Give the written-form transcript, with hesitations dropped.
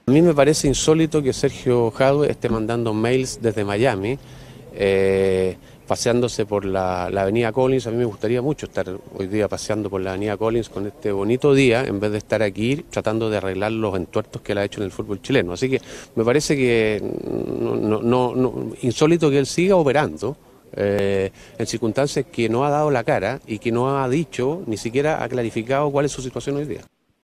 A mí me parece insólito que Sergio Jadue esté mandando mails desde Miami, paseándose por la avenida Collins. A mí me gustaría mucho estar hoy día paseando por la avenida Collins con este bonito día, en vez de estar aquí tratando de arreglar los entuertos que él ha hecho en el fútbol chileno. Así que me parece que insólito que él siga operando en circunstancias que no ha dado la cara y que no ha dicho, ni siquiera ha clarificado cuál es su situación hoy día.